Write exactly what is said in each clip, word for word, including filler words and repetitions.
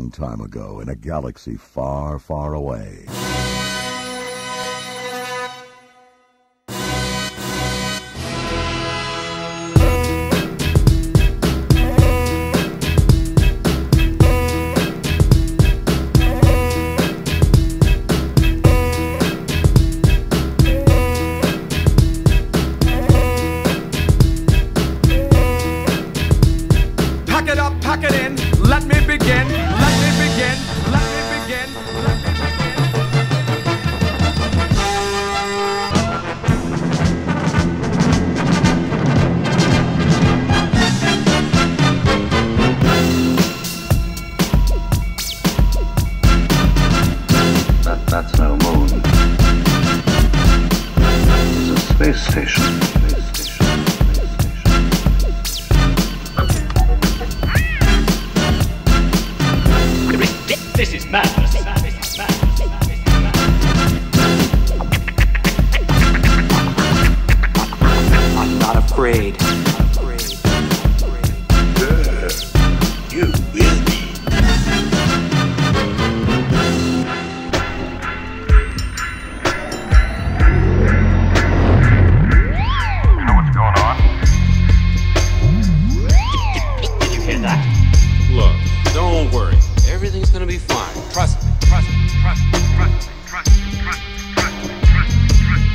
long time ago in a galaxy far, far away. Pack it in, let me begin, let me begin, let me begin, let me That, that's no moon. It's a space station. Space station. This is madness. This is madness. This is madness. I'm not afraid. Good. You will be. You know what's going on? Did, did you hear that? Look, don't worry. Everything's gonna be fine. Trust me, trust me, trust me, trust me, trust me, trust me, trust me, trust me, trust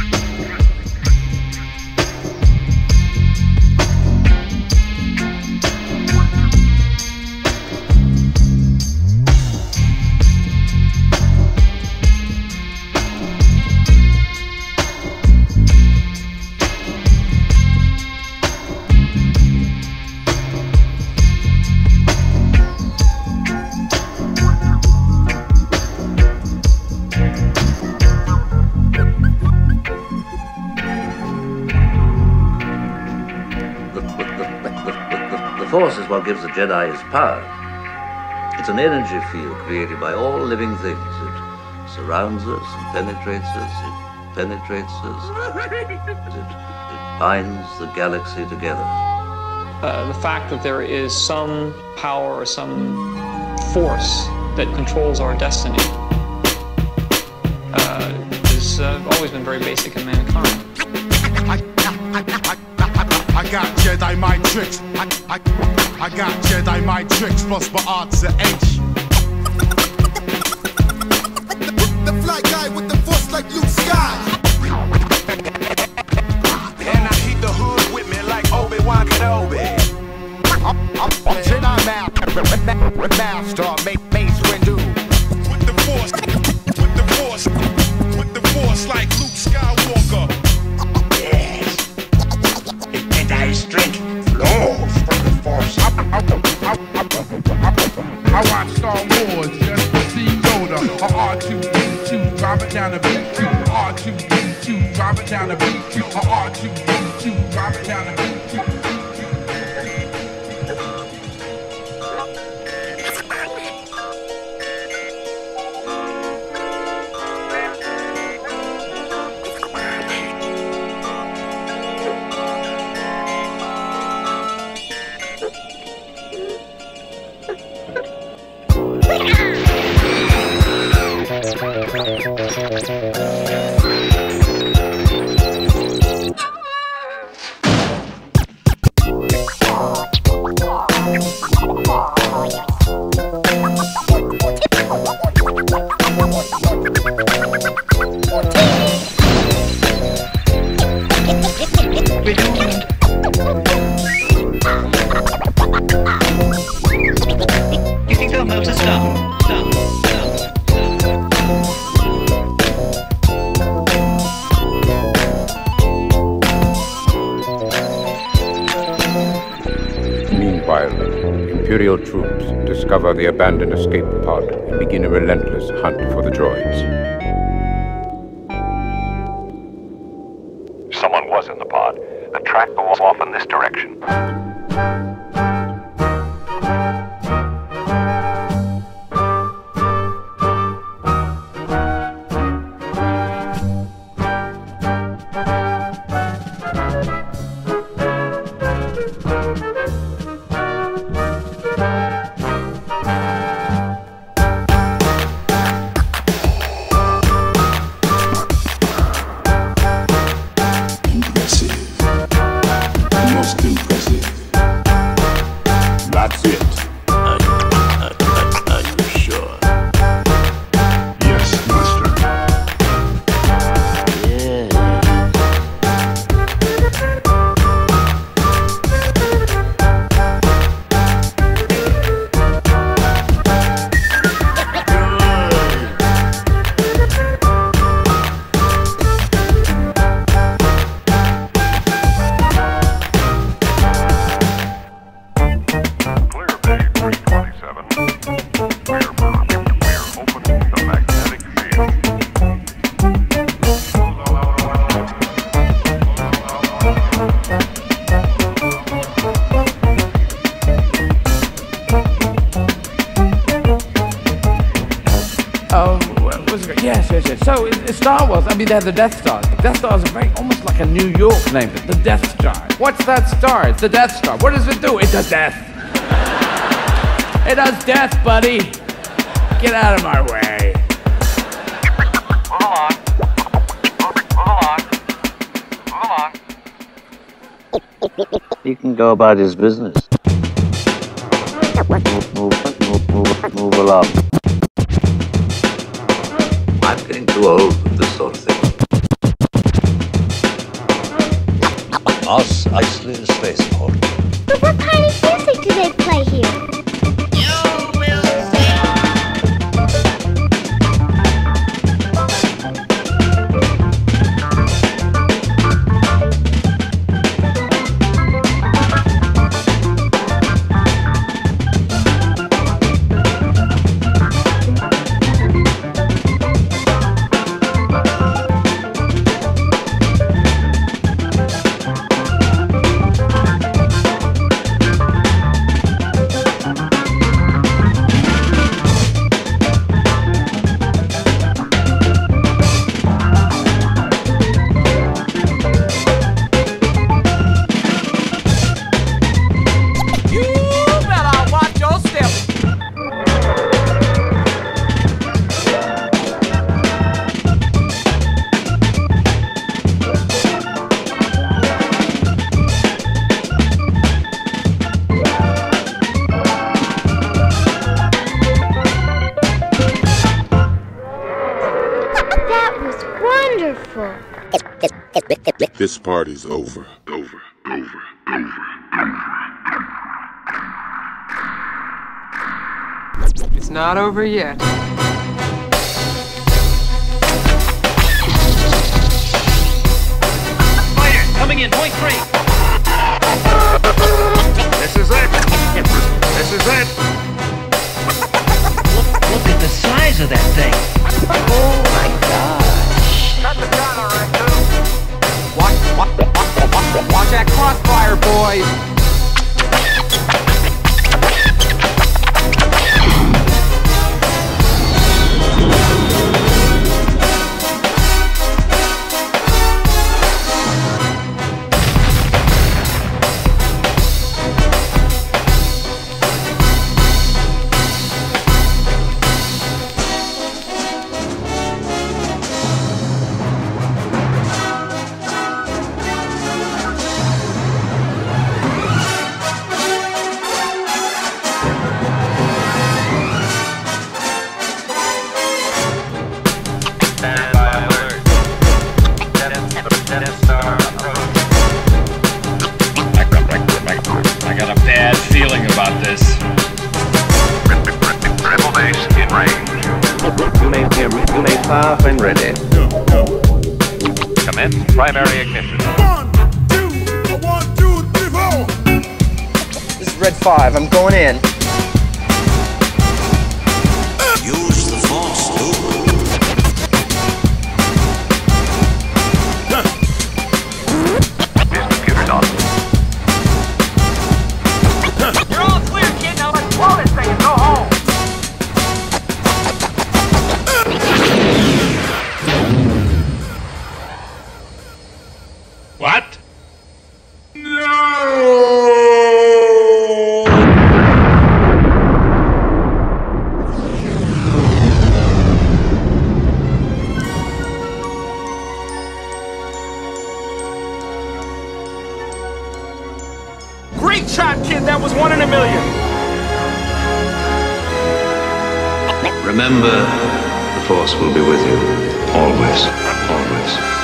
The Force is what gives the Jedi his power. It's an energy field created by all living things. It surrounds us and penetrates us. It penetrates us. It, it binds the galaxy together. Uh, the fact that there is some power or some force that controls our destiny uh, has uh, always been very basic in mankind. I, I, I, I got Jedi mind tricks. I, I, I got Jedi mind tricks. Plus my odds are H. The fly guy with the force like Luke Sky. And I keep the hood with me like Obi-Wan Kenobi. I'm, I'm, I'm Jedi Master, Mace Windu. With the force, with the force, with the force like Luke Skywalker. Yes. The Jedi's strength flows from the Force. I, I, I, I, I watch Star Wars just to see Yoda. A R two D two, drive it down the B Q. R two D two, drive it down the B Q. A R two D two, drive it down the B Q. You think they'll melt us down? Down, down, Meanwhile, Imperial troops discover the abandoned escape pod and begin a relentless hunt for the droids. Someone was in the pod. The track goes off in this direction. uh, what was it? Yes, yes, yes. So, it, Star Wars, I mean, they're the Death Stars. The Death Stars are very, almost like a New York name, the Death Star. What's that star? It's the Death Star. What does it do? It does death. It does death, buddy. Get out of my way. Move along. Move, move along. Move along. He can go about his business. Move, move, move, move, move along. I'm getting too old for this sort of thing. Moss Eisley Spaceport. But what kind of music do they play here? This party's over. Over. Over. Over. It's not over yet. Fire! Coming in, point three. This is it. This is it. Look, look at the size of that thing. Oh my gosh. Cut the gun, all right, dude. Watch, watch, watch, watch, watch that crossfire, boys! I got a bad feeling about this. Triple base in range. You may, you may fire when ready. Commence primary ignition. One, two, one, two, three, four. This is Red five, I'm going in. Use the force, Luke. This computer's on. You're all clear, kid. Now let's blow this thing and go home. What? Great shot, kid. That was one in a million. Remember, the Force will be with you. Always. Always.